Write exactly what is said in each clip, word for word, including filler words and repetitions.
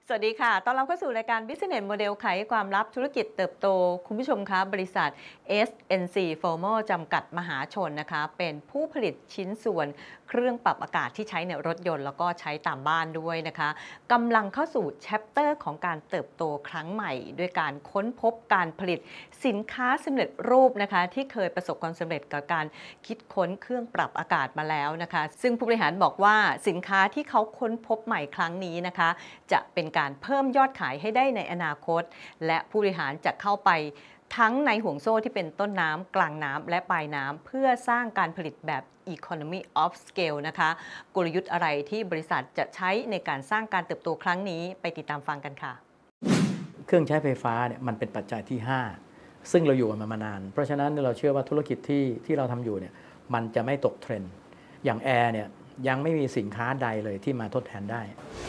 สวัสดีค่ะต้อนรับเข้าสู่รายการ Business Model ไขความลับธุรกิจเติบโต คุณผู้ชมคะบริษัท เอส เอ็น ซี Formal จำกัดมหาชนนะคะ เป็นผู้ผลิตชิ้นส่วนเครื่องปรับอากาศที่ใช้ในรถยนต์แล้วก็ใช้ตามบ้านด้วยนะคะกำลังเข้าสู่แชปเตอร์ของการเติบโตครั้งใหม่ด้วยการค้นพบการผลิตสินค้าสำเร็จรูปนะคะที่เคยประสบความสำเร็จกับการคิดค้นเครื่องปรับอากาศมาแล้วนะคะซึ่งผู้บริหารบอกว่าสินค้าที่เขาค้นพบใหม่ครั้งนี้นะคะจะเป็นการเพิ่มยอดขายให้ได้ในอนาคตและผู้บริหารจะเข้าไปทั้งในห่วงโซ่ที่เป็นต้นน้ำกลางน้ำและปลายน้ำเพื่อสร้างการผลิตแบบ Economy of Scale นะคะกลยุทธ์อะไรที่บริษัทจะใช้ในการสร้างการเติบโตครั้งนี้ไปติดตามฟังกันค่ะเครื่องใช้ไฟฟ้าเนี่ยมันเป็นปัจจัยที่ห้าซึ่งเราอยู่กันมามานานเพราะฉะนั้นเราเชื่อว่าธุรกิจที่ที่เราทำอยู่เนี่ยมันจะไม่ตกเทรนด์อย่างแอร์เนี่ยยังไม่มีสินค้าใดเลยที่มาทดแทนได้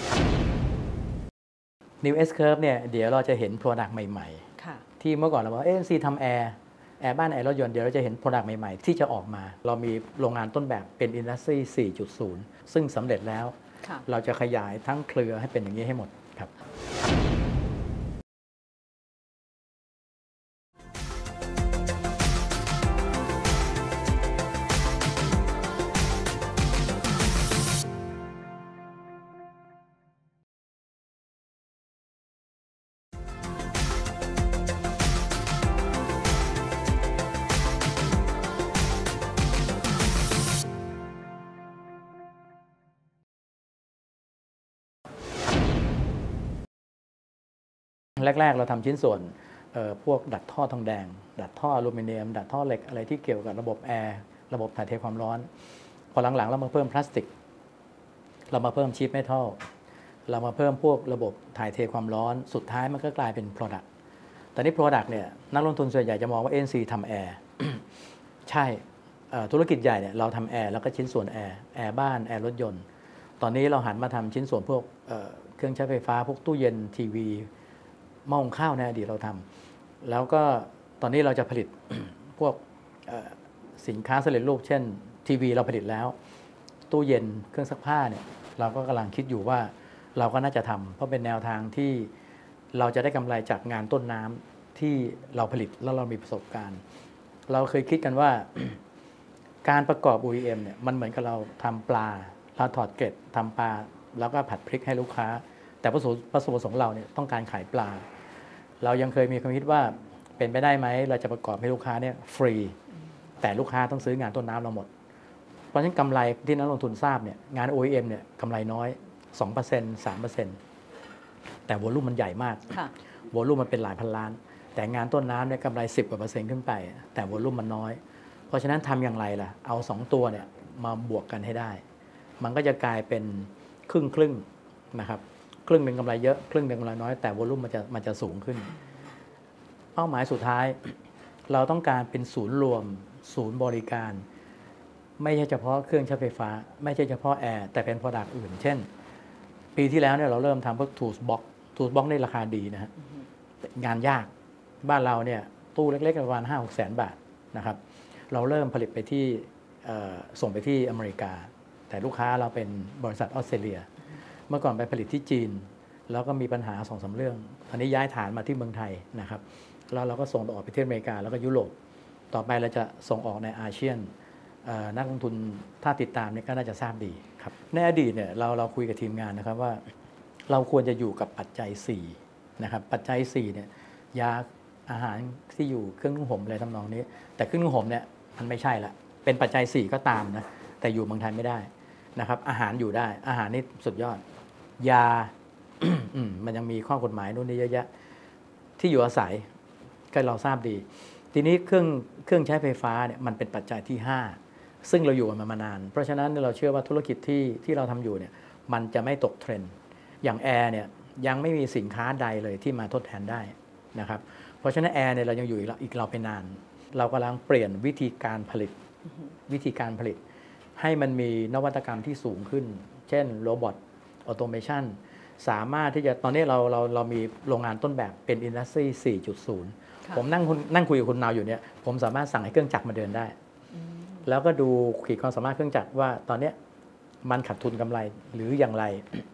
New S Curve เนี่ยเดี๋ยวเราจะเห็น Product ใหม่ๆที่เมื่อก่อนเราบอก เอ เอ็น ซี ทำแอร์แอร์บ้านแอร์รถยนต์เดี๋ยวเราจะเห็น Product ใหม่ๆที่จะออกมาเรามีโรงงานต้นแบบเป็น Industry สี่ จุด ศูนย์ ซึ่งสำเร็จแล้วเราจะขยายทั้งเครือให้เป็นอย่างนี้ให้หมดครับแรกๆเราทำชิ้นส่วนพวกดัดท่อทองแดงดัดท่ออลูมิเนียมดัดท่อเหล็กอะไรที่เกี่ยวกับระบบแอร์ระบบถ่ายเทความร้อนพอหลังๆเรามาเพิ่มพลาสติกเรามาเพิ่มชีทเมทัลเรามาเพิ่มพวกระบบถ่ายเทความร้อนสุดท้ายมันก็กลายเป็น Product ตอนนี้ Product เนี่ยนักลงทุนส่วนใหญ่จะมองว่า เอ เอ็น ซี ทำแอร์ ใช่ธุรกิจใหญ่เนี่ยเราทำแอร์แล้วก็ชิ้นส่วนแอร์แอร์บ้านแอร์รถยนต์ตอนนี้เราหันมาทำชิ้นส่วนพวกเครื่องใช้ไฟฟ้าพวกตู้เย็นทีวีหม้อหุงข้าวในอดีตเราทำแล้วก็ตอนนี้เราจะผลิต พวกสินค้าสำเร็จรูปเช่นทีวีเราผลิตแล้วตู้เย็นเครื่องซักผ้าเนี่ยเราก็กำลังคิดอยู่ว่าเราก็น่าจะทำเพราะเป็นแนวทางที่เราจะได้กำไรจากงานต้นน้ำที่เราผลิตแล้วเรามีประสบการณ์เราเคยคิดกันว่า การประกอบ โอ อี เอ็ม เนี่ยมันเหมือนกับเราทำปลาเราถอดเกล็ดทำปลาแล้วก็ผัดพริกให้ลูกค้าแต่วัตถุประสงค์ของเราเนี่ยต้องการขายปลาเรายังเคยมีความคิดว่าเป็นไปได้ไหมเราจะประกอบให้ลูกค้าเนี่ยฟรีแต่ลูกค้าต้องซื้องานต้นน้ำเราหมดเพราะฉะนั้นกำไรที่นักลงทุนทราบเนี่ยงาน โอ อี เอ็ม เนี่ยกำไรน้อย สองเปอร์เซ็นต์ สามเปอร์เซ็นต์ แต่วอลุ่มมันใหญ่มากวอลุ่มมันเป็นหลายพันล้านแต่งานต้นน้ำเนี่ยกำไรสิบกว่าเปอร์เซ็นต์ขึ้นไปแต่วอลุ่มมันน้อยเพราะฉะนั้นทำอย่างไรล่ะเอาสองตัวเนี่ยมาบวกกันให้ได้มันก็จะกลายเป็นครึ่งครึ่งนะครับครึ่งหนึ่งกำไรเยอะครึ่งหนึ่งกำไรน้อยแต่วอลุ่มมันจะมันจะสูงขึ้นเป้าหมายสุดท้ายเราต้องการเป็นศูนย์รวมศูนย์บริการไม่ใช่เฉพาะเครื่องใช้ไฟฟ้าไม่ใช่เฉพาะแอร์แต่เป็น Product อื่นเช่นปีที่แล้วเนี่ยเราเริ่มทำพวก Tools Box Tools Box ได้ราคาดีนะฮะงานยากบ้านเราเนี่ยตู้เล็กๆประมาณ ห้าหก แสนบาทนะครับเราเริ่มผลิตไปที่ส่งไปที่อเมริกาแต่ลูกค้าเราเป็นบริษัทออสเตรเลียเมื่อก่อนไปผลิตที่จีนแล้วก็มีปัญหาสองสามเรื่องตอนนี้ย้ายฐานมาที่เมืองไทยนะครับแล้วเราก็ส่งออกไปที่อเมริกาแล้วก็ยุโรปต่อไปเราจะส่งออกในอาเซียนนักลงทุนถ้าติดตามเนี่ยก็น่าจะทราบดีครับในอดีตเนี่ยเราเราคุยกับทีมงานนะครับว่าเราควรจะอยู่กับปัจจัยสี่นะครับปัจจัยสี่เนี่ยยาอาหารที่อยู่เครื่องนุ่งห่มอะไรทำนองนี้แต่เครื่องนุ่งห่มเนี่ยมันไม่ใช่ละเป็นปัจจัยสี่ก็ตามนะแต่อยู่เมืองไทยไม่ได้นะครับอาหารอยู่ได้อาหารนี่สุดยอดยา มันยังมีข้อกฎหมายนู่นนี่เยอะแยะที่อยู่อาศัยก็เราทราบดีทีนี้เครื่องเครื่องใช้ไฟฟ้าเนี่ยมันเป็นปัจจัยที่ห้าซึ่งเราอยู่กันมามานานเพราะฉะนั้นเราเชื่อว่าธุรกิจที่ที่เราทำอยู่เนี่ยมันจะไม่ตกเทรนด์อย่างแอร์เนี่ยยังไม่มีสินค้าใดเลยที่มาทดแทนได้นะครับเพราะฉะนั้นแอร์เนี่ยเรายังอยู่อีกเราไปนานเรากำลังเปลี่ยนวิธีการผลิตวิธีการผลิตให้มันมีนวัตกรรมที่สูงขึ้นเช่นโรบอทออโตเมชันสามารถที่จะตอนนี้เราเราเรามีโรงงานต้นแบบเป็น Industry สี่ จุด ศูนย์ ผมนั่งนั่งคุยกับคุณนาวอยู่เนี่ยผมสามารถสั่งให้เครื่องจักรมาเดินได้แล้วก็ดูขีดความสามารถเครื่องจักรว่าตอนนี้มันขาดทุนกำไรหรืออย่างไร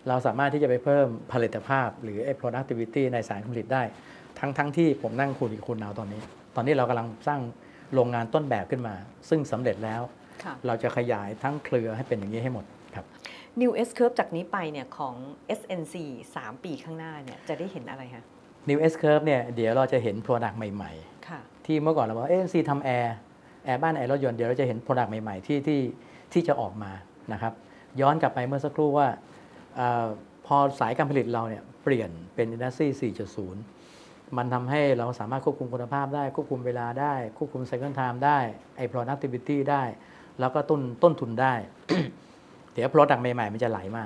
เราสามารถที่จะไปเพิ่มผลิตภาพหรือไอ้ productivity ในสายการผลิตได้ทั้งทั้งที่ผมนั่งคุยกับคุณนาวตอนนี้ตอนนี้เรากำลังสร้างโรงงานต้นแบบขึ้นมาซึ่งสำเร็จแล้วเราจะขยายทั้งเครือให้เป็นอย่างนี้ให้หมดครับ New S Curve จากนี้ไปเนี่ยของ เอส เอ็น ซี สามปีข้างหน้าเนี่ยจะได้เห็นอะไรคะ New S Curve เนี่ยเดี๋ยวเราจะเห็น Product ใหม่ๆที่เมื่อก่อนเราบอกเอ เอ็น ซี ทำแอร์แอร์บ้านแอร์รถยนต์เดี๋ยวเราจะเห็น Product ใหม่ๆที่ที่ที่จะออกมานะครับย้อนกลับไปเมื่อสักครู่ว่าอพอสายการผลิตเราเนี่ยเปลี่ยนเป็น Industry สี่จุดศูนย์ มันทำให้เราสามารถควบคุมคุณภาพได้ควบคุมเวลาได้ควบคุม Cycle Time ได้ไอ้ Productivity ได้แล้วก็ต้นต้นทุนได้ เดี๋ยว Product ใหม่ๆมันจะไหลมา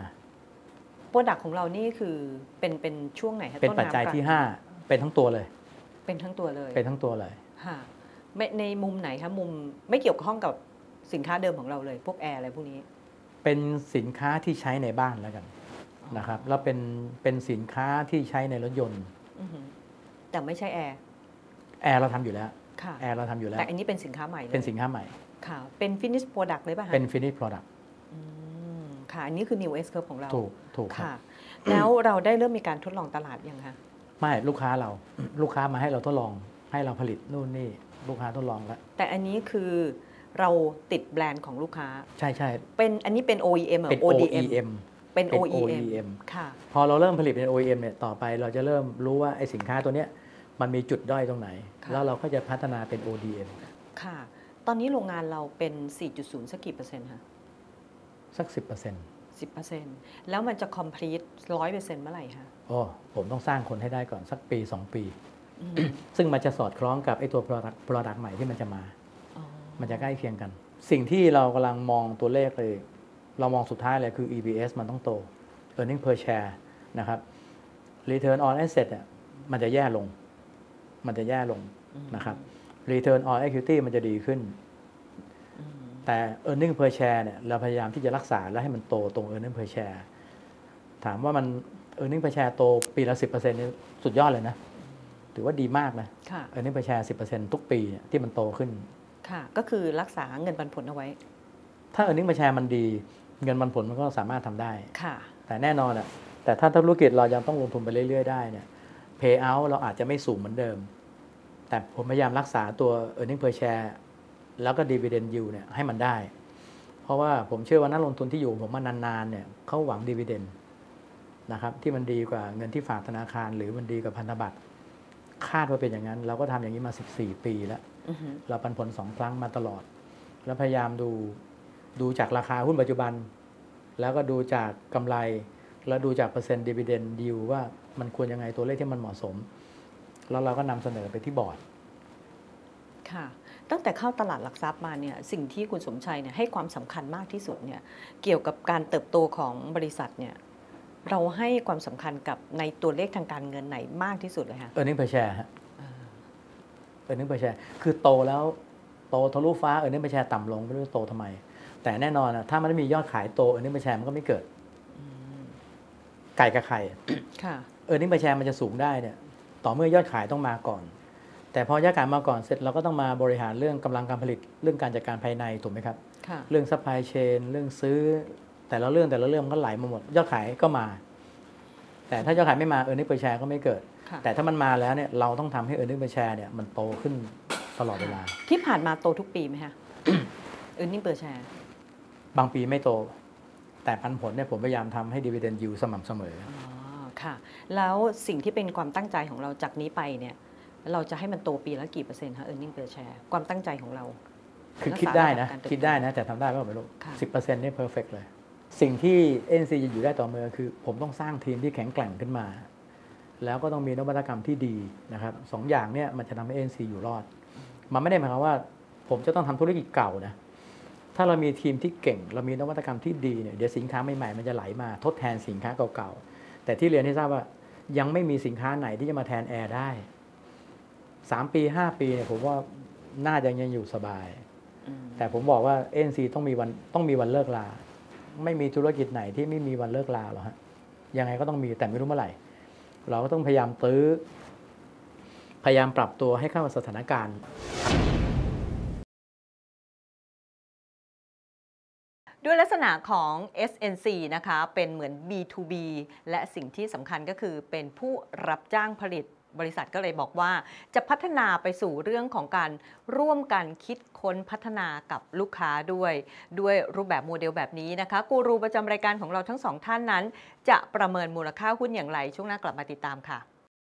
Product ของเรานี่คือเป็นเป็นช่วงไหนคะเป็นปัจจัยที่ห้าเป็นทั้งตัวเลยเป็นทั้งตัวเลยเป็นทั้งตัวเลยค่ะในมุมไหนคะมุมไม่เกี่ยวข้องกับสินค้าเดิมของเราเลยพวกแอร์อะไรพวกนี้เป็นสินค้าที่ใช้ในบ้านแล้วกันนะครับแล้วเป็นเป็นสินค้าที่ใช้ในรถยนต์แต่ไม่ใช่แอร์แอร์เราทำอยู่แล้วแอร์เราทำอยู่แล้วแต่อันนี้เป็นสินค้าใหม่เป็นสินค้าใหม่ค่ะเป็น finish product เลยป่ะคะเป็น finish product ค่ะอันนี้คือ New S Curve ของเราถูกถูกค่ะแล้วเราได้เริ่มมีการทดลองตลาดยังคะไม่ลูกค้าเราลูกค้ามาให้เราทดลองให้เราผลิตนู่นนี่ลูกค้าทดลองแล้วแต่อันนี้คือเราติดแบรนด์ของลูกค้าใช่ใช่เป็นอันนี้เป็น โอ อี เอ็ม หรือโอ ดี เอ็มเป็น โอ อี เอ็ม ค่ะพอเราเริ่มผลิตเป็น โอ อี เอ็ม เนี่ยต่อไปเราจะเริ่มรู้ว่าไอ้สินค้าตัวเนี้ยมันมีจุดด้อยตรงไหนแล้วเราก็จะพัฒนาเป็น โอ ดี เอ็มค่ะตอนนี้โรงงานเราเป็น สี่จุดศูนย์ สักกี่เปอร์เซ็นต์คะสัก สิบเปอร์เซ็นต์สิบเปอร์เซ็นต์ แล้วมันจะ complete หนึ่งร้อยเปอร์เซ็นต์ เมื่อไหร่คะโอ้ผมต้องสร้างคนให้ได้ก่อนสักปีสองปีซึ่งมันจะสอดคล้องกับไอ้ตัว product product ใหม่ที่มันจะมามันจะใกล้เคียงกันสิ่งที่เรากำลังมองตัวเลขเลยเรามองสุดท้ายเลยคือ อี พี เอส มันต้องโต earning per share นะครับ return on asset เนี่ยมันจะแย่ลงมันจะแย่ลงนะครับ return on equity มันจะดีขึ้นแต่ earning per share เนี่ยเราพยายามที่จะรักษาและให้มันโตตรง earning per share ถามว่ามัน earning per share โตปีละ สิบเปอร์เซ็นต์ นี่สุดยอดเลยนะถือว่าดีมากนะ earning per share สิบเปอร์เซ็นต์ ทุกปีที่มันโตขึ้นค่ะก็คือรักษาเงินปันผลเอาไว้ถ้า earning per share มันดีเงินปันผลมันก็สามารถทำได้ค่ะแต่แน่นอนอ่ะแต่ถ้าธุรกิจเรายังต้องลงทุนไปเรื่อยๆได้เนี่ย payout เราอาจจะไม่สูงเหมือนเดิมแต่ผมพยายามรักษาตัว earning per share แล้วก็ dividend yield เนี่ยให้มันได้เพราะว่าผมเชื่อว่านักลงทุนที่อยู่ผมมานานๆเนี่ยเขาหวัง dividend นะครับที่มันดีกว่าเงินที่ฝากธนาคารหรือมันดีกว่าพันธบัตรคาดว่าเป็นอย่างนั้นเราก็ทำอย่างนี้มาสิบสี่ปีแล้วเราปันผลสองครั้งมาตลอดแล้วพยายามดูดูจากราคาหุ้นปัจจุบันแล้วก็ดูจากกำไรแล้วดูจากเปอร์เซ็นต์ dividend yield ว่ามันควรยังไงตัวเลขที่มันเหมาะสมแล้วเราก็นำเสนอไปที่บอร์ดค่ะตั้งแต่เข้าตลาดหลักทรัพย์มาเนี่ยสิ่งที่คุณสมชัยเนี่ยให้ความสำคัญมากที่สุดเนี่ยเกี่ยวกับการเติบโตของบริษัทเนี่ยเราให้ความสำคัญกับในตัวเลขทางการเงินไหนมากที่สุดเลยคะ earning per share ฮะ earning per share คือโตแล้วโตทะลุฟ้า earning per share ต่ำลงไม่รู้โตทำไมแต่แน่นอนนะถ้ามันไม่มียอดขายโต earning per share มันก็ไม่เกิดไก่กับไข่ค่ะ earning per share มันจะสูงได้เนี่ยต่อเมื่อยอดขายต้องมาก่อนแต่พอยอดขายมาก่อนเสร็จเราก็ต้องมาบริหารเรื่องกำลังการผลิตเรื่องการจัดการภายในถูกไหมครับเรื่อง supply chain เรื่องซื้อแต่ละเรื่องแต่ละเรื่องมันก็ไหลมาหมดยอดขายก็มาแต่ถ้ายอดขายไม่มา earning per share ก็ไม่เกิดแต่ถ้ามันมาแล้วเนี่ยเราต้องทำให้ earning per share เนี่ยมันโตขึ้นตลอดเวลาที่ผ่านมาโตทุกปีไหมคะ earning per share บางปีไม่โตแต่ปันผลเนี่ยผมพยายามทำให้ dividend yield สม่ำเสมออ๋อค่ะแล้วสิ่งที่เป็นความตั้งใจของเราจากนี้ไปเนี่ยเราจะให้มันโตปีละกี่เปอร์เซ็นต์คะ earning per share ความตั้งใจของเราคือคิดได้นะคิดได้นะแต่ทำได้ไม่รู้สิบเปอร์เซ็นต์นี่ perfect เลยสิ่งที่ เอ็น ซี จะอยู่ได้ต่อเมื่อคือผมต้องสร้างทีมที่แข็งแกร่งขึ้นมาแล้วก็ต้องมีนวัตกรรมที่ดีนะครับสองอย่างเนี่ยมันจะทำให้ เอ็น ซี อยู่รอดมันไม่ได้หมายความว่าผมจะต้องทำธุรกิจเก่านะถ้าเรามีทีมที่เก่งเรามีนวัตกรรมที่ดีเนี่ยเดี๋ยวสินค้าใหม่ๆมันจะไหลมาทดแทนสินค้าเก่าๆแต่ที่เรียนให้ทราบว่ายังไม่มีสินค้าไหนที่จะมาแทนแอร์ได้สามปีห้าปีเนี่ยผมว่าน่าจะยังอยู่สบายแต่ผมบอกว่า เอ็น ซี ต้องมีวันต้องมีวันเลิกลาไม่มีธุรกิจไหนที่ไม่มีวันเลิกลาหรอกฮะยังไงก็ต้องมีแต่ไม่รู้เมื่อไหร่เราก็ต้องพยายามตื้อพยายามปรับตัวให้เข้ากับสถานการณ์ด้วยลักษณะของ เอส เอ็น ซี นะคะเป็นเหมือน บี ทู บี และสิ่งที่สำคัญก็คือเป็นผู้รับจ้างผลิตบริษัทก็เลยบอกว่าจะพัฒนาไปสู่เรื่องของการร่วมกันคิดค้นพัฒนากับลูกค้าด้วย ด้วยรูปแบบโมเดลแบบนี้นะคะกูรูประจำรายการของเราทั้งสองท่านนั้นจะประเมินมูลค่าหุ้นอย่างไรช่วงหน้ากลับมาติดตามค่ะ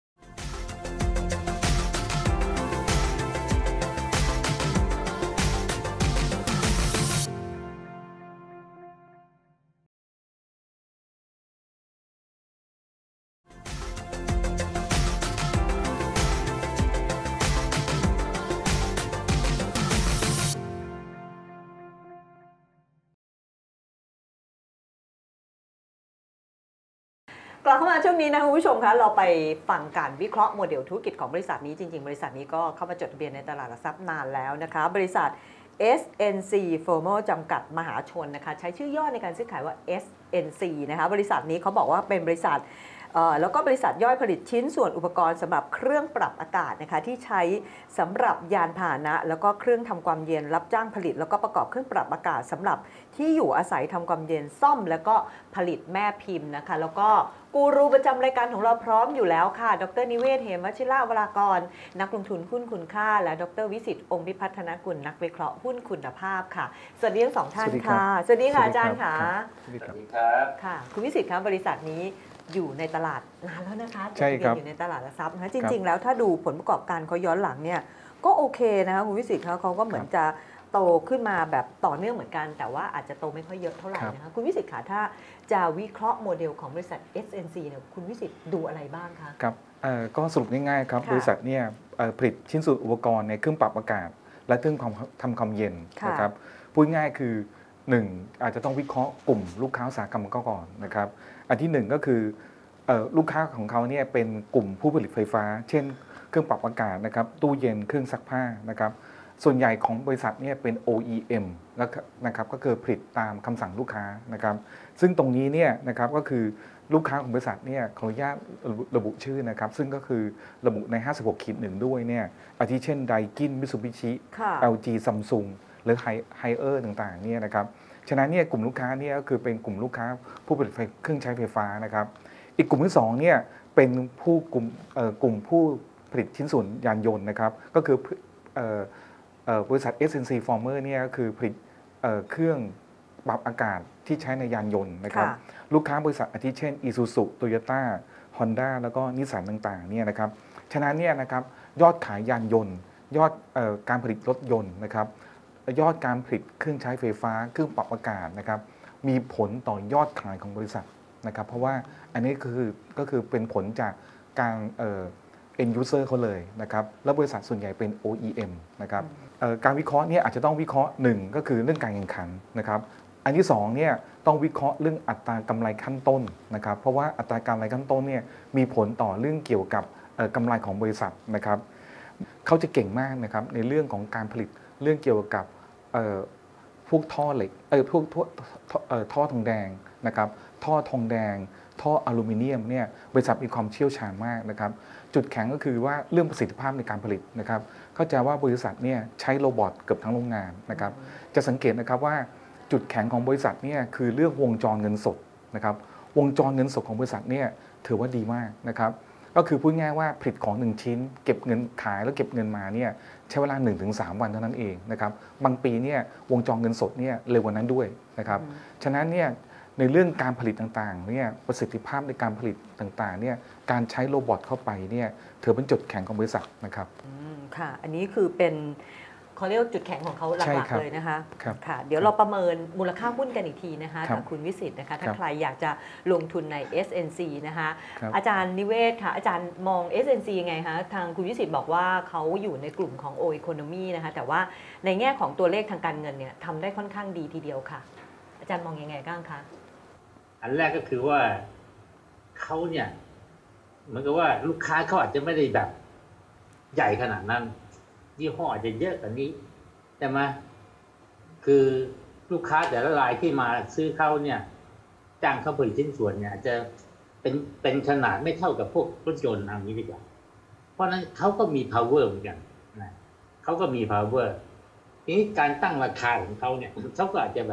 กลับเข้ามาช่วงนี้นะคุณผู้ชมคะเราไปฟังการวิเคราะห์โมเดลธุรกิจของบริษัทนี้จริงๆบริษัทนี้ก็เข้ามาจดทะเบียนในตลาดหลักทรัพย์นานแล้วนะคะบริษัท เอส เอ็น ซี Formal จำกัดมหาชนนะคะใช้ชื่อย่อในการซื้อขายว่า เอส เอ็น ซี นะคะบริษัทนี้เขาบอกว่าเป็นบริษัทแล้วก็บริษัทย่อยผลิตชิ้นส่วนอุปกรณ์สำหรับเครื่องปรับอากาศนะคะที่ใช้สำหรับยานพาหนะแล้วก็เครื่องทำความเย็นรับจ้างผลิตแล้วก็ประกอบเครื่องปรับอากาศสำหรับที่อยู่อาศัยทำความเย็นซ่อมแล้วก็ผลิตแม่พิมพ์นะคะแล้วก็กูรูประจำรายการของเราพร้อมอยู่แล้วค่ะดรนิเวศ เหมวชิระวรากรนักลงทุนหุ้นคุณค่าและดรวิสิทธิ์องค์พิพัฒนกุลนักวิเคราะห์หุ้นคุณภาพค่ะสวัสดีทั้งสองท่านค่ะสวัสดีค่ะอาจารย์ค่ะสวัสดีครับค่ะคุณวิสิทธิ์ครับบริษัทนี้อยู่ในตลาดนานแล้วนะคะใช่ครับอยู่ในตลาดหลักทรัพย์นะคะจริงๆแล้วถ้าดูผลประกอบการเขาย้อนหลังเนี่ยก็โอเคนะคะคุณวิสิทธิ์เขาก็เหมือนจะโตขึ้นมาแบบต่อเนื่องเหมือนกันแต่ว่าอาจจะโตไม่ค่อยเยอะเท่าไหร่นะคะคุณวิสิทธิ์คะถ้าจะวิเคราะห์โมเดลของบริษัท เอส เอ็น ซี เนี่ยคุณวิสิทธิ์ดูอะไรบ้างคะครับก็สรุปง่ายๆครับบริษัทเนี่ยผลิตชิ้นส่วนอุปกรณ์ในเครื่องปรับอากาศและเครื่องทำความเย็นนะครับพูดง่ายคือหนึ่งอาจจะต้องวิเคราะห์กลุ่มลูกค้าอุตสาหกรรมก่อนนะครับอันที่หนึ่งก็คือลูกค้าของเขาเนี่ยเป็นกลุ่มผู้ผลิตไฟฟ้าเช่นเครื่องปรับอากาศนะครับตู้เย็นเครื่องซักผ้านะครับส่วนใหญ่ของบริษัทเนี่ยเป็น โอ อี เอ็ม นะครับก็คือผลิตตามคำสั่งลูกค้านะครับซึ่งตรงนี้เนี่ยนะครับก็คือลูกค้าของบริษัทเนี่ยขออนุญาตระบุชื่อนะครับซึ่งก็คือระบุในห้าสิบหกขีดหนึ่งด้วยเนี่ยอาทิเช่นไดกินมิตซูบิชิ แอล จี ซัมซุงหรือไฮเออร์ต่างๆเนี่ยนะครับฉะนั้นเนี่ยกลุ่มลูกค้าเนี่ยก็คือเป็นกลุ่มลูกค้าผู้ผลิตเครื่องใช้ไฟฟ้านะครับอีกกลุ่มที่สองเนี่ยเป็นผู้กลุ่มกลุ่มผู้ผลิตชิ้นส่วนยานยนต์นะครับก็คือบริษัท เอส เอ็น ซี Former เนี่ยก็คือผลิตเครื่องปรับอากาศที่ใช้ในยานยนต์นะครับลูกค้าบริษัทอาทิเช่น Isuzu Toyota Honda แล้วก็นิสสันต่างๆเนี่ยนะครับฉะนั้นเนี่ยนะครับยอดขายยานยนต์ยอดการผลิตรถยนต์นะครับยอดการผลิตเครื่องใช้ไฟฟ้าเครื่องปรับอากาศนะครับมีผลต่อยอดขายของบริษัทนะครับเพราะว่าอันนี้คือก็คือเป็นผลจากการเอ่อ end user เขาเลยนะครับแล้วบริษัทส่วนใหญ่เป็น โอ อี เอ็ม นะครับการวิเคราะห์เนี่ยอาจจะต้องวิเคราะห์หนึ่งก็คือเรื่องการแข่งขันนะครับอันที่สองเนี่ยต้องวิเคราะห์เรื่องอัตรากำไรขั้นต้นนะครับเพราะว่าอัตรากำไรขั้นต้นเนี่ยมีผลต่อเรื่องเกี่ยวกับกำไรของบริษัทนะครับเขาจะเก่งมากนะครับในเรื่องของการผลิตเรื่องเกี่ยวกับพวกท่อเหล็กเออพวกท่อทองแดงนะครับท่อทองแดงท่ออลูมิเนียมเนี่ยบริษัทมีความเชี่ยวชาญมากนะครับจุดแข็งก็คือว่าเรื่องประสิทธิภาพในการผลิตนะครับเข้าใจว่าบริษัทเนี่ยใช้โรบอทเกือบทั้งโรงงานนะครับจะสังเกตนะครับว่าจุดแข็งของบริษัทเนี่ยคือเรื่องวงจรเงินสดนะครับวงจรเงินสดของบริษัทเนี่ยถือว่าดีมากนะครับก็คือพูดง่ายว่าผลิตของหนึ่งชิ้นเก็บเงินขายแล้วเก็บเงินมาเนี่ยใช้เวลา หนึ่งถึงสาม วันเท่านั้นเองนะครับบางปีเนี่ยวงจรเงินสดเนี่ยเร็วกว่านั้นด้วยนะครับฉะนั้นเนี่ยในเรื่องการผลิตต่างๆเนี่ยประสิทธิภาพในการผลิตต่างๆเนี่ยการใช้โรบอทเข้าไปเนี่ยถือเป็นจุดแข็งของบริษัทนะครับค่ะอันนี้คือเป็นเขาเรียกจุดแข็งของเขาหลักๆเลยนะคะค่ะเดี๋ยวเราประเมินมูลค่าหุ้นกันอีกทีนะคะกับคุณวิสิทธิ์นะคะถ้าใครอยากจะลงทุนใน เอส เอ็น ซี นะคะอาจารย์นิเวศค่ะอาจารย์มอง เอส เอ็น ซี ยังไงคะทางคุณวิสิทธิ์บอกว่าเขาอยู่ในกลุ่มของ O Economy นะคะแต่ว่าในแง่ของตัวเลขทางการเงินเนี่ยทำได้ค่อนข้างดีทีเดียวค่ะอาจารย์มองยังไงบ้างคะอันแรกก็คือว่าเขาเนี่ยเหมือนกับว่าลูกค้าเขาอาจจะไม่ได้แบบใหญ่ขนาดนั้นยี่ห้ออาจจะเยอะกว่านี้แต่มาคือลูกค้าแต่ละรายที่มาซื้อเขาเนี่ยจ้างเขาผลิตชิ้นส่วนเนี่ยอาจจะเป็นเป็นขนาดไม่เท่ากับพวกรถยนต์อย่างนี้ดีกว่าเพราะนั้นเขาก็มี power เหมือนกันนะเขาก็มี power ทีนี้การตั้งราคาของเขาเนี่ยเขาก็อาจจะแบบค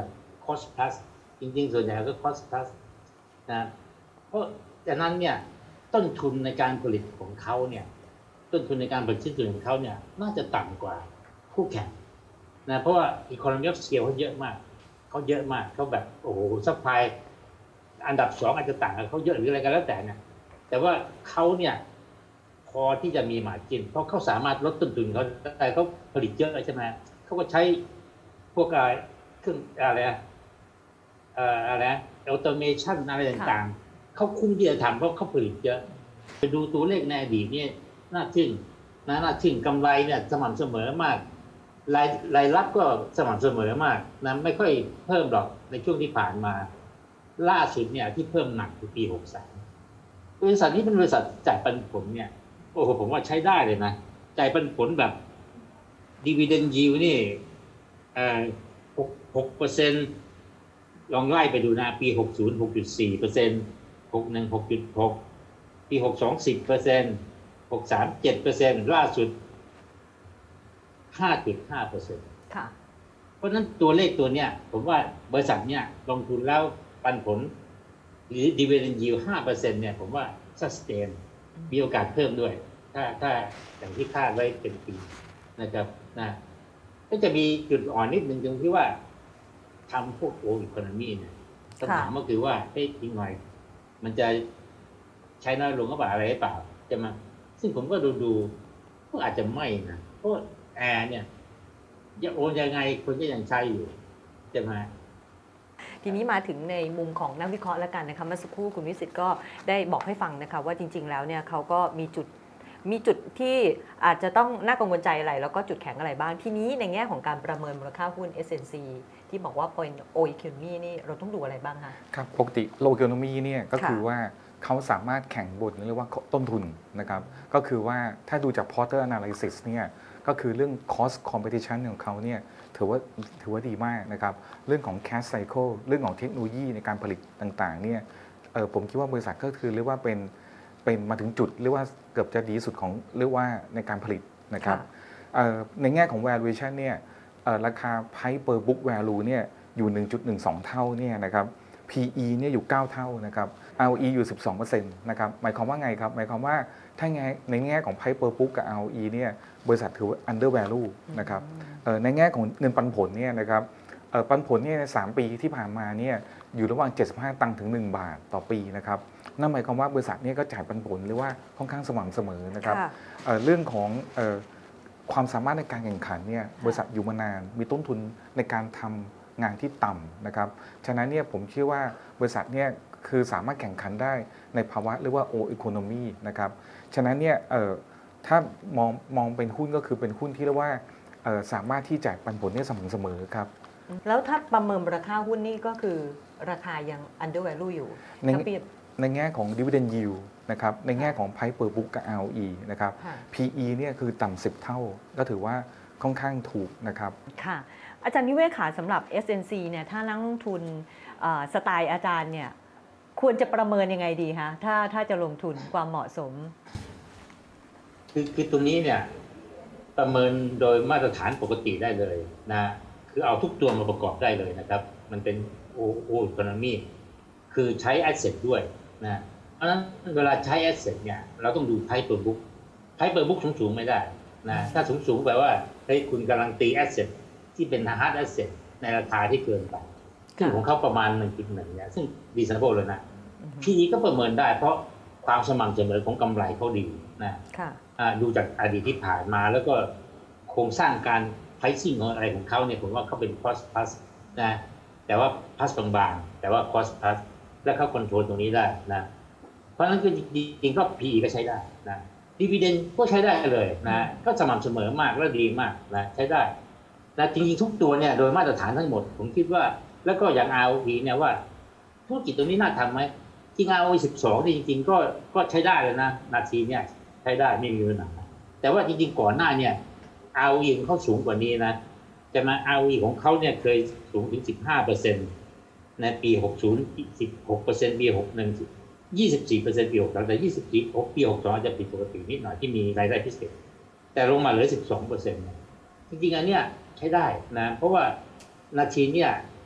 cost plus จริงๆส่วนใหญ่ก็ cost plus นะเพราะจากนั้นเนี่ยต้นทุนในการผลิตของเขาเนี่ยต้นทุนในการผลิตชิ้นส่วนของเขาเนี่ยน่าจะต่ำกว่าคู่แข่งนะเพราะว่า economy of scale เขาเยอะมากเขาเยอะมากเขาแบบโอ้โหซัพพลายอันดับสองอาจจะต่างกับเขาเยอะหรืออะไรกันแล้วแต่เนี่ยแต่ว่าเขาเนี่ยพอที่จะมีมาร์จิ้นเพราะเขาสามารถลดต้นทุนเขาแต่เขาผลิตเยอะใช่ไหมเขาก็ใช้พวกอะไรเครื่องอะไรเอ่ออะไรออโตเมชันอะไรต่างๆเขาคุ้มที่จะทำเพราะเขาผลิตเยอะไปดูตัวเลขในอดีตนี่น่าทึ่งนะน่าทึ่งกำไรเนี่ยสม่ำเสมอมากรายรายรับก็สม่ำเสมอมากนะไม่ค่อยเพิ่มหรอกในช่วงที่ผ่านมาล่าสุดเนี่ยที่เพิ่มหนักคือปีหกสามบริษัทนี้เป็นบริษัทจ่ายปันผลเนี่ยโอ้โหผมว่าใช้ได้เลยนะจ่ายปันผลแบบ dividend yield นี่เอ่อหกเปอร์เซ็นต์ลองไล่ไปดูนะปีหกสิบ หกจุดสี่เปอร์เซ็นต์ หกสิบเอ็ด หกจุดหกปีหกสิบสอง สิบเปอร์เซ็นต์ หกสิบสาม เจ็ดเปอร์เซ็นต์ ล่าสุด ห้าจุดห้าเปอร์เซ็นต์ค่ะเพราะฉะนั้นตัวเลขตัวเนี้ยผมว่าบริษัทเนี้ยลงทุนแล้วปันผลหรือ dividend yield ห้าเปอร์เซ็นต์ เนี่ยผมว่า sustain มีโอกาสเพิ่มด้วยถ้าถ้าอย่างที่คาดไว้เป็นปีนะครับนะก็จะมีจุดอ่อนนิดนึงตรงที่ว่าทำพวกโออีโคโนมีเนี่ยคำถามก็คือว่าเฮ้ยทิ้งหน่อยมันจะใช้น้อยลงก็เปล่าอะไรหรือเปล่าจะมาซึ่งผมก็ดูดูก็อาจจะไม่นะเพราะแอร์เนี่ยจะโอนยังไงคนก็ยังใช้อยู่จะมาทีนี้มาถึงในมุมของนักวิเคราะห์แล้วกันนะคะเมื่อสักครู่คุณวิสิทธิ์ก็ได้บอกให้ฟังนะคะว่าจริงๆแล้วเนี่ยเขาก็มีจุดมีจุดที่อาจจะต้องน่ากังวลใจอะไรแล้วก็จุดแข็งอะไรบ้างทีนี้ในแง่ของการประเมินมูลค่าหุ้น เอส แอนด์ ซี ที่บอกว่าเป็น O economy นี่เราต้องดูอะไรบ้างคะครับปกติ Low economy เนี่ยก็คือว่าเขาสามารถแข่งบนเรียกว่าต้นทุนนะครับก็คือว่าถ้าดูจาก Porter Analysis เนี่ยก็คือเรื่อง cost competition ของเขาเนี่ยถือว่าถือว่าดีมากนะครับเรื่องของ cash cycle เรื่องของเทคโนโลยีในการผลิตต่างๆเนี่ยเออผมคิดว่าบริษัทก็คือเรียกว่าเป็นเป็นมาถึงจุดเรียกว่าเกือบจะดีสุดของเรียกว่าในการผลิตนะครับในแง่ของ valuation เนี่ยราคา price per book value เนี่ยอยู่ หนึ่งจุดหนึ่งสอง เท่าเนี่ยนะครับ พี อี เนี่ยอยู่เก้าเท่านะครับ อาร์ โอ อี อยู่ สิบสองเปอร์เซ็นต์ นะครับหมายความว่าไงครับหมายความว่าถ้าในแง่ของ price per book กับ อาร์ โอ อี เนี่ยบริษัทถือว่า under value นะครับในแง่ของเงินปันผลเนี่ยนะครับปันผลเนี่ยในสามปีที่ผ่านมาเนี่ยอยู่ระหว่างเจ็ดสิบห้าตังค์ถึงหนึ่งบาทต่อปีนะครับนั่นหมายความว่าบริษัทนี้ก็จ่ายปันผลหรือว่าค่อนข้างสม่ำเสมอนะครับ เ, เรื่องของเออความสามารถในการแข่งขันเนี่ยบริษัทอยู่มานานมีต้นทุนในการทำงานที่ต่ำนะครับฉะนั้นเนี่ยผมเชื่อว่าบริษัทเนี่ยคือสามารถแข่งขันได้ในภาวะเรียกว่า O economy นะครับฉะนั้นเนี่ยเออถ้ามองมองเป็นหุ้นก็คือเป็นหุ้นที่เรียกว่าสามารถที่จ่ายปันผลได้สม่ำเสมอครับแล้วถ้าประเมินราคาหุ้นนี่ก็คือราคายัง under value อยู่ในในแง่ของ dividend yield นะครับในแง่ของ price per book กับ อาร์ โอ อี นะครับ พี อี เนี่ยคือต่ำสิบเท่าก็ถือว่าค่อนข้างถูกนะครับค่ะอาจารย์นิเวศขาสำหรับ เอส แอนด์ ซี เนี่ยถ้านักลงทุนสไตล์อาจารย์เนี่ยควรจะประเมินยังไงดีคะถ้าถ้าจะลงทุนความเหมาะสมคือคือตรงนี้เนี่ยประเมินโดยมาตรฐานปกติได้เลยนะคือเอาทุกตัวมาประกอบได้เลยนะครับมันเป็นโอโออีโคโนมีคือใช้แอสเซทด้วยนะเพราะฉะนั้นเวลาใช้แอสเซทเนี่ยเราต้องดูไพร์เปอร์บุ๊กไพร์เปอร์บุ๊กสูงๆไม่ได้นะถ้าสูงๆแปลว่าเฮ้ยคุณกำลังตีแอสเซทที่เป็นฮาร์ดแอสเซทในราคาที่เกินไปซึ่งของเขาประมาณ หนึ่งจุดหนึ่ง เนี่ยซึ่งดีซันโบเลยนะ พี อี ก็ประเมินได้เพราะความสม่ำเสมอของกำไรเขาดีนะดูจากอดีตที่ผ่านมาแล้วก็โครงสร้างการpricing ของอะไรของเขาเนี่ยผมว่าเขาเป็น cost plus นะแต่ว่า plus บางๆแต่ว่า cost plus และเขาคอนโทรลตรงนี้ได้นะเพราะฉะนั้นคือจริงๆก็ พี อี ก็ใช้ได้นะ dividend ก็ใช้ได้เลยนะก็สม่ำเสมอมากและดีมากนะใช้ได้นะจริงๆทุกตัวเนี่ยโดยมาตรฐานทั้งหมดผมคิดว่าแล้วก็อย่าง อาร์ โอ อี เนี่ยว่าธุรกิจตรงนี้น่าทำไหมจริง อาร์ โอ อี สิบสองนี่จริงๆก็ก็ใช้ได้เลยนะนาทีเนี่ยใช้ได้ไม่มีปัญหาแต่ว่าจริงๆก่อนหน้าเนี่ย อาร์ โอ อี ของเขาสูงกว่านี้นะแต่มา อาร์ โอ อี ของเขาเนี่ยเคยสูงถึง สิบห้าเปอร์เซ็นต์ ในปีหกสิบ สิบหกเปอร์เซ็นต์ ปีหกสิบเอ็ด ยี่สิบสี่เปอร์เซ็นต์ ปีหกสิบสองแต่ยี่สิบสี่ปีหกสิบสองจะผิดปกตินิดหน่อยที่มีรายได้พิเศษแต่ลงมาเหลือ สิบสองเปอร์เซ็นต์ จริงๆอันเนี้ยใช้ได้นะเพราะว่านาทีเนี่ย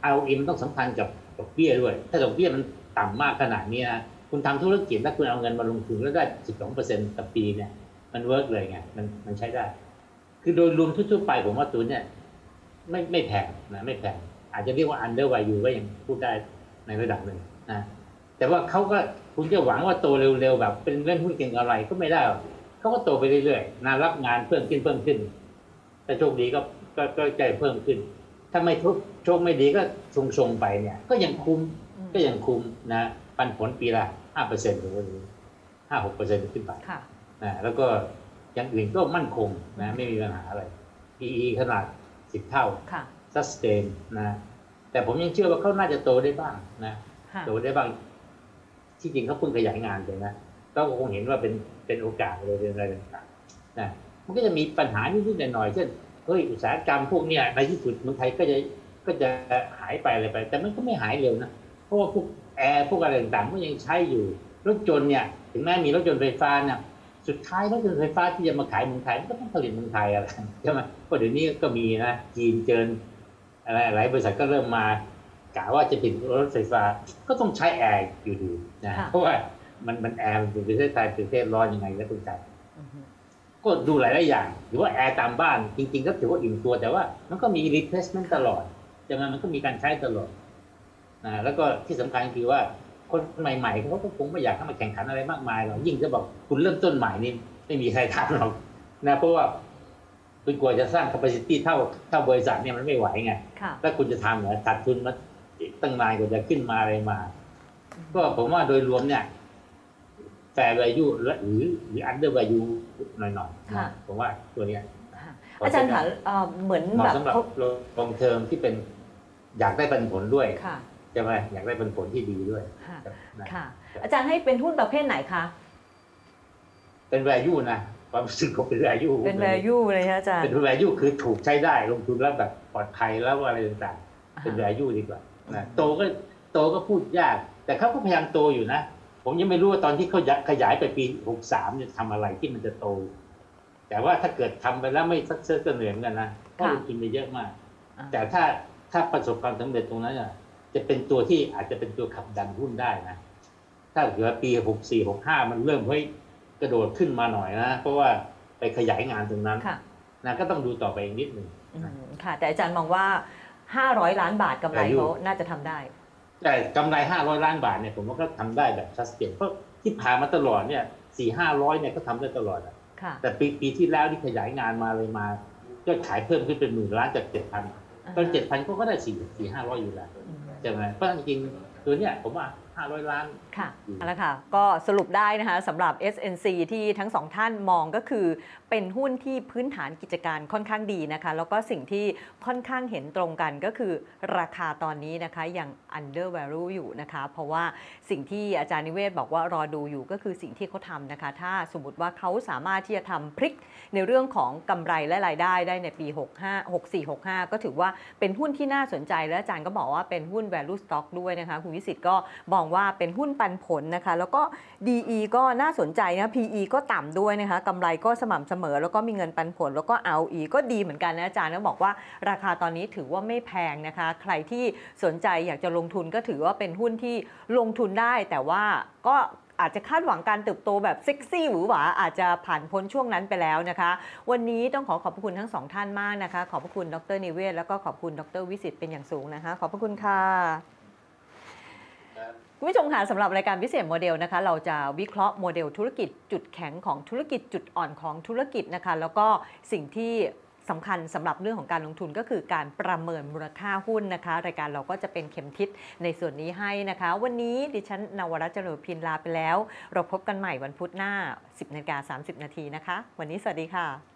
อาร์ โอ อี มันต้องสัมพันธ์กับดอกเบี้ยด้วยถ้าดอกเบี้ยมันต่ำมากขนาดนี้นะคุณทำธุรกิจแล้วคุณเอาเงินมาลงทุนแล้วได้ สิบสองเปอร์เซ็นต์ ต่อปีเนี่ยมันเวิร์กเลยไงมันมันใช้ได้คือโดยรวมทั่วๆไปผมว่าตัวเนี่ยไม่ไม่แพงนะไม่แพงอาจจะเรียกว่า under value ก็ยังพูดได้ในระดับหนึ่งนะแต่ว่าเขาก็คุณจะหวังว่าโตเร็วๆแบบเป็นเล่นหุ้นเก่งอะไรก็ไม่ได้หรอกเขาก็โตไปเรื่อยๆนะรับงานเพิ่มขึ้นเพิ่มขึ้นแต่โชคดีก็ก็ก็ใจเพิ่มขึ้นถ้าไม่โชคไม่ดีก็ทรงๆไปเนี่ยก็ยังคุ้มก็ยังคุ้มนะปันผลปีละ ห้าเปอร์เซ็นต์ หรือว่า ห้าหกเปอร์เซ็นต์ ขึ้นไปนะแล้วก็อย่างอื่นก็มั่นคงนะไม่มีปัญหาอะไร พี อี ขนาดสิบเท่า sustain นะแต่ผมยังเชื่อว่าเขาน่าจะโตได้บ้างนะโตได้บ้างที่จริงเขาเพิ่งขยายงานเลยนะก็คงเห็นว่าเป็นเป็นโอกาสอะไรเป็นอะไรต่างๆนะมันก็จะมีปัญหานิดๆหน่อยๆเช่นเฮ้ยอุตสาหกรรมพวกเนี้ยในที่สุดเมืองไทยก็จะก็จะหายไปอะไรไปแต่มันก็ไม่หายเร็วนะเพราะว่าพวกแอร์พวกอะไรต่างๆก็ยังใช้อยู่รถยนต์เนี่ยถึงแม้มีรถยนต์ไฟฟ้าเนี่ยสุดท้ายรถยนต์ไฟฟ้าที่จะมาขายเมืองไทยมันก็ต้องผลิตเมืองไทยอะไรใช่ไหมเพราะเดี๋ยวนี้ก็มีนะจีนเจินอะไรหลายบริษัทก็เริ่มมากะว่าจะผลิตรถไฟฟ้าก็ต้องใช้แอร์อยู่ดีนะเพราะว่ามันมันแอร์มันเป็นประเทศไทยประเทศร้อนยังไงก็ต้องใช้ก็ดูหลายหลายอย่างหรือว่าแอร์ตามบ้านจริงๆก็ถือว่าอิ่มตัวแต่ว่ามันก็มี replacement ตลอดใช่ไหมมันก็มีการใช้ตลอดนะแล้วก็ที่สำคัญคือว่าคนใหม่ๆเขาก็คงไม่อยากให้มาแข่งขันอะไรมากมายหรอกยิ่งจะบอกคุณเริ่มต้นใหม่นี่ไม่มีใครทำหรอกนะเพราะว่าคุณกลัวจะสร้าง capacity เท่าเท่าบริษัทเนี่ยมันไม่ไหวไงถ้าคุณจะทำเนี่ยขาดทุนมาตั้งนานกว่าจะขึ้นมาอะไรมาก็ผมว่าโดยรวมเนี่ยfair value หรือหรือ under value หน่อยๆนะผมว่าตัวเนี้ยอาจารย์คะเหมือนแบบสำหรับลงเทอมที่เป็นอยากได้ปันผลด้วยใช่ไหมอยากได้ปันผลที่ดีด้วยค่ะอาจารย์ให้เป็นหุ้นประเภทไหนคะเป็น value นะความรู้สึกของเป็น value เป็น value เลยนะอาจารย์เป็น value คือถูกใช้ได้ลงทุนแล้วแบบปลอดภัยแล้วอะไรต่างๆเป็น value ดีกว่านะโตก็โตก็พูดยากแต่เขาก็พยายามโตอยู่นะผมยังไม่รู้ว่าตอนที่เขาขยายไปปีหกสามจะทำอะไรที่มันจะโตแต่ว่าถ้าเกิดทำไปแล้วไม่สักเซสก็เหนื่อยเหมือนกันนะเพราะลงทุนไปเยอะมากแต่ถ้าถ้าประสบความสำเร็จตรงนั้นอ่ะจะเป็นตัวที่อาจจะเป็นตัวขับดันหุ้นได้นะถ้าเกิดปีหกสี่ หกห้ามันเริ่มเฮ้ยกระโดดขึ้นมาหน่อยนะเพราะว่าไปขยายงานตรงนั้นนะก็ต้องดูต่อไปอีกนิดนึงค่ะแต่อาจารย์มองว่าห้าร้อยล้านบาทกำไรเขาน่าจะทำได้แต่กำไรห้าร้อยล้านบาทเนี่ยผมว่าก็ทำได้แบบชัดเจนเพราะที่ผ่านมาตลอดเนี่ย สี่ห้าร้อย เนี่ยก็ทำได้ตลอดแต่ปีปีที่แล้วที่ขยายงานมาเลยมาก็ขายเพิ่มขึ้นเป็นหมื่นล้านจาก เจ็ดพัน ตอน เจ็ดพัน ก็ก็ได้สี่ สี่ห้าร้อยอยู่แล้วใช่ไหมเพราะจริงๆตัวเนี้ยผมว่าห้าร้อยล้านค่ะเอาละค่ะก็สรุปได้นะคะสำหรับ เอส เอ็น ซี ที่ทั้งสองท่านมองก็คือเป็นหุ้นที่พื้นฐานกิจการค่อนข้างดีนะคะแล้วก็สิ่งที่ค่อนข้างเห็นตรงกันก็คือราคาตอนนี้นะคะยัง under value อยู่นะคะเพราะว่าสิ่งที่อาจารย์นิเวศบอกว่ารอดูอยู่ก็คือสิ่งที่เขาทำนะคะถ้าสมมติว่าเขาสามารถที่จะทำพลิกในเรื่องของกำไรและรายได้ได้ในปีหกห้า หกสี่ หกห้าก็ถือว่าเป็นหุ้นที่น่าสนใจและอาจารย์ก็บอกว่าเป็นหุ้น value stock ด้วยนะคะคุณวิสิทธิ์ก็มองว่าเป็นหุ้นปันผลนะคะแล้วก็ ดี อี ก็น่าสนใจนะ พี อี ก็ต่ำด้วยนะคะกำไรก็สม่ำเสมอแล้วก็มีเงินปันผลแล้วก็ อาร์ โอ อี ก็ดีเหมือนกันนะอาจารย์ก็บอกว่าราคาตอนนี้ถือว่าไม่แพงนะคะใครที่สนใจอยากจะลงทุนก็ถือว่าเป็นหุ้นที่ลงทุนได้แต่ว่าก็อาจจะคาดหวังการเติบโตแบบเซ็กซี่หวือหวาอาจจะผ่านพ้นช่วงนั้นไปแล้วนะคะวันนี้ต้องขอขอบพระคุณทั้งสองท่านมากนะคะขอบพระคุณดร.นิเวศแล้วก็ขอบคุณดร.วิสิทธิ์เป็นอย่างสูงนะคะขอบพระคุณค่ะคุณผู้ชมค่ะสำหรับรายการพิเศษโมเดลนะคะเราจะวิเคราะห์โมเดลธุรกิจจุดแข็งของธุรกิจจุดอ่อนของธุรกิจนะคะแล้วก็สิ่งที่สำคัญสำหรับเรื่องของการลงทุนก็คือการประเมินมูลค่าหุ้นนะคะรายการเราก็จะเป็นเข็มทิศในส่วนนี้ให้นะคะวันนี้ดิฉันนวรัตน์ เจริญพินลาไปแล้วเราพบกันใหม่วันพุธหน้า สิบนาฬิกาสามสิบนาทีนะคะวันนี้สวัสดีค่ะ